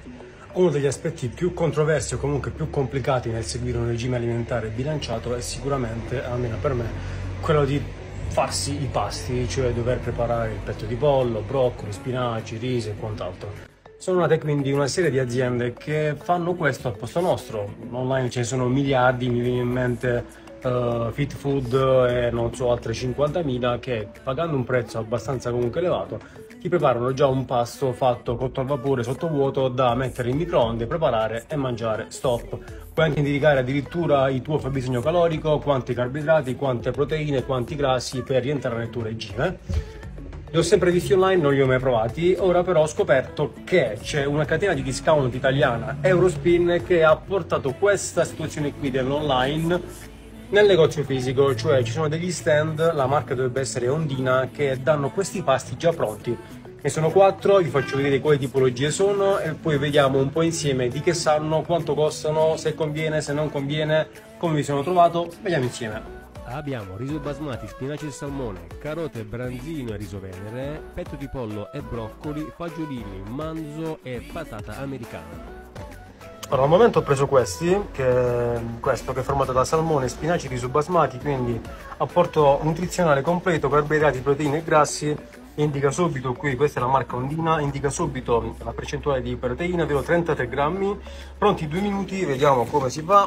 Uno degli aspetti più controversi o comunque più complicati nel seguire un regime alimentare bilanciato è sicuramente, almeno per me, quello di farsi i pasti, cioè dover preparare il petto di pollo, broccoli, spinaci, riso e quant'altro. Sono nate quindi una serie di aziende che fanno questo al posto nostro. Online ce ne sono miliardi, mi viene in mente Fit Food e non so, altre 50.000 che pagando un prezzo abbastanza comunque elevato ti preparano già un pasto fatto cotto al vapore sottovuoto da mettere in microonde, preparare e mangiare. Stop. Puoi anche indicare addirittura il tuo fabbisogno calorico, quanti carboidrati, quante proteine, quanti grassi per rientrare nel tuo regime. Li ho sempre visti online, non li ho mai provati, ora però ho scoperto che c'è una catena di discount italiana, Eurospin, che ha portato questa situazione qui dell'online nel negozio fisico, cioè ci sono degli stand, la marca dovrebbe essere Ondina, che danno questi pasti già pronti. Ne sono 4, vi faccio vedere quali tipologie sono e poi vediamo un po' insieme di che sanno, quanto costano, se conviene, se non conviene, come vi sono trovato, vediamo insieme. Abbiamo riso basmati, spinaci e salmone, carote, branzino e riso venere, petto di pollo e broccoli, fagiolini, manzo e patata americana. Allora, al momento ho preso questo che è formato da salmone, spinaci, riso basmati, quindi apporto nutrizionale completo, carboidrati, proteine e grassi. Indica subito qui, questa è la marca Ondina, indica subito la percentuale di proteine, ovvero 33 grammi. Pronti 2 minuti, vediamo come si fa.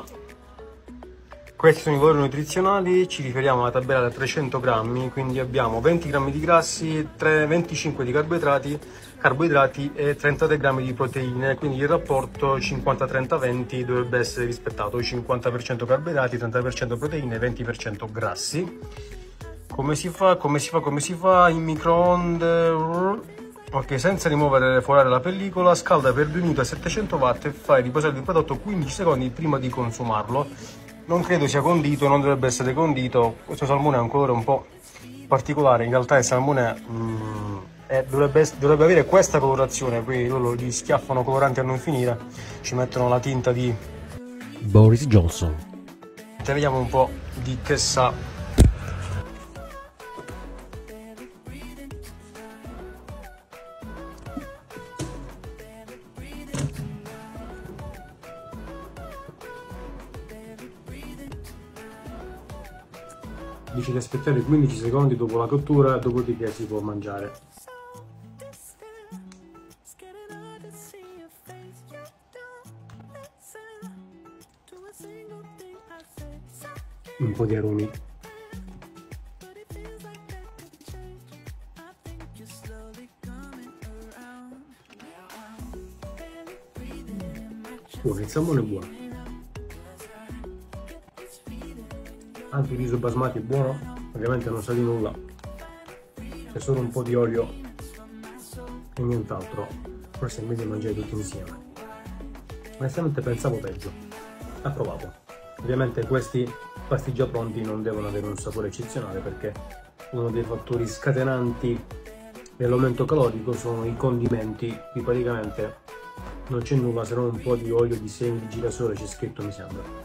Questi sono i valori nutrizionali, ci riferiamo alla tabella da 300 grammi, quindi abbiamo 20 grammi di grassi, 25 di carboidrati e 33 grammi di proteine, quindi il rapporto 50-30-20 dovrebbe essere rispettato, 50% carboidrati, 30% proteine e 20% grassi. Come si fa? In microonde, ok, senza rimuovere fuori la pellicola, scalda per 2 minuti a 700 watt e fai riposare il prodotto 15 secondi prima di consumarlo. Non credo sia condito, non dovrebbe essere condito. Questo salmone ha un colore un po' particolare, in realtà il salmone dovrebbe avere questa colorazione, qui loro gli schiaffano coloranti a non finire, ci mettono la tinta di Boris Johnson. vediamo un po' di che sa. Dice di aspettare 15 secondi dopo la cottura, dopodiché si può mangiare. Un po' di aromi. Buono, il salmone è buono. Anche il riso basmati è buono, ovviamente non sa di nulla, c'è solo un po' di olio e nient'altro, forse è meglio mangiare tutti insieme. Onestamente pensavo peggio, approvato. Ovviamente questi pasti già pronti non devono avere un sapore eccezionale perché uno dei fattori scatenanti dell'aumento calorico sono i condimenti, qui praticamente non c'è nulla se non un po' di olio di semi di girasole, c'è scritto mi sembra.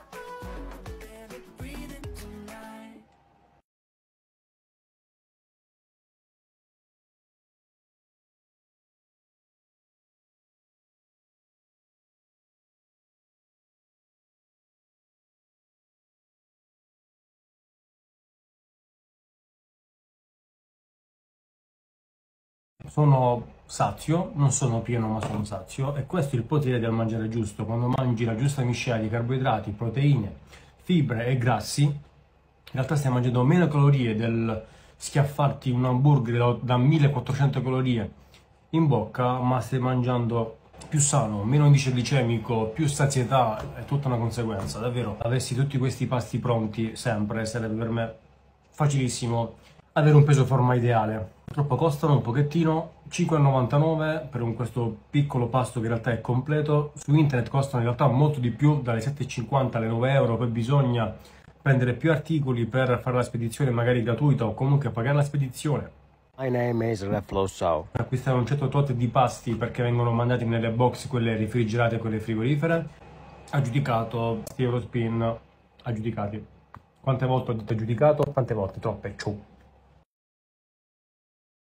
Sono sazio, non sono pieno ma sono sazio e questo è il potere del mangiare giusto. Quando mangi la giusta miscela di carboidrati, proteine, fibre e grassi, in realtà stai mangiando meno calorie del schiaffarti un hamburger da 1400 calorie in bocca, ma stai mangiando più sano, meno indice glicemico, più sazietà, è tutta una conseguenza, davvero. Avessi tutti questi pasti pronti sempre, sarebbe per me facilissimo avere un peso forma ideale. Purtroppo costano un pochettino, 5,99 per questo piccolo pasto che in realtà è completo. Su internet costano in realtà molto di più, dalle 7,50 alle 9 euro, poi bisogna prendere più articoli per fare la spedizione magari gratuita o comunque pagare la spedizione. My name is Reflo Sau. Acquistare un certo tot di pasti perché vengono mandati nelle box, quelle refrigerate e quelle frigorifere. Aggiudicato, Eurospin, aggiudicati. Quante volte ho detto aggiudicato? Tante volte, troppe, ciao.